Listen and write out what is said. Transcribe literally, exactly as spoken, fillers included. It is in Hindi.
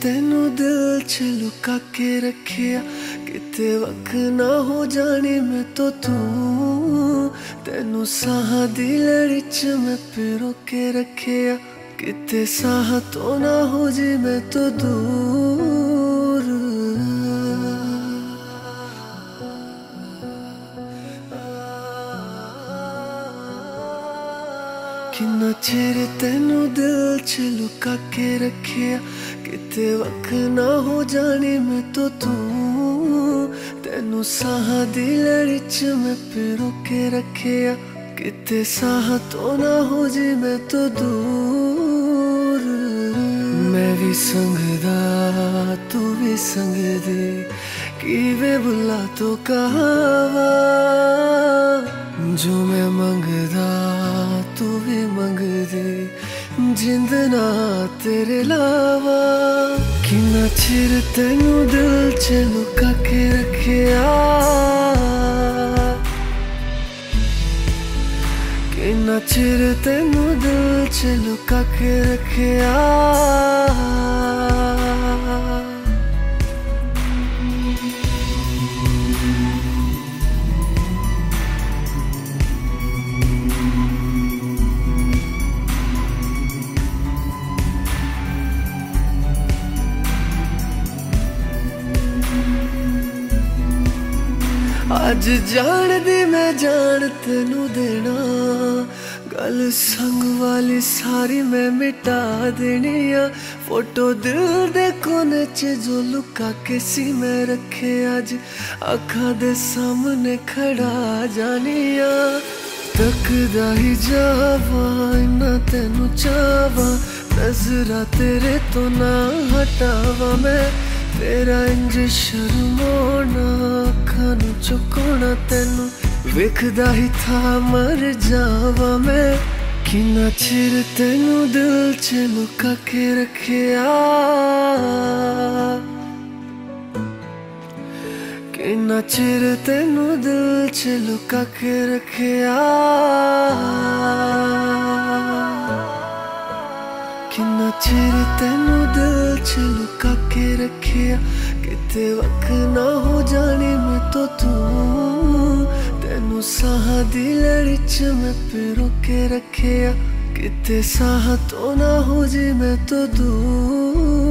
तेनू दिल च लुका के रखिया, किते वख ना हो जानी मैं तो तू। तेनू साह दी लड़ी च मैं पिरो के रखिया, किते साह तो ना हो जी मैं तो दूर। किन्ना चिर तेनू दिल च लुका के रखिया, किते वख ना हो जानी मैं तो तू। तेनू साह दी लड़ी च मैं पिरो के रखिया, किते साह तो ना हो जी मैं तो दूर। मैं भी संगदा तू भी संगदी, कीवे बुला तो कहावा। जो मैं मंगदा तू भी मंगदी, जिंद ना तेरे लावा। किन्ना चिर तेनू दिल च लुका के रखिया, किन्ना चिर तेनू दिल च लुका के रखिया। अज जान दी मैं जान तेनू देना, गल संग वाली सारी मैं मिटा देनी आ। फोटो दिल दे कोने च जो लुका के सी मैं रखे, अज अखा दे सामने खड़ा जानिया। तकदा ही जावा इन्ना तेनू चावा, नजरा तेरे तो ना हटावा मैं। तेरा इंज शर्माना अखां नू चुकाना, तेनू वेखदा ही था मर जावा मैं। किन्ना चिर तेनू दिल च लुका के रखिया, किन्ना चिर तेनू दिल च लुका के रखिया। किन्ना चिर तेनू दिल च लुका के रखिया, किते वख ना हो जानी मैं तो तू। तेनू साह दी लड़ी च मैं पिरो के रखिया, किते साह तो ना हो जी मैं तो दूर।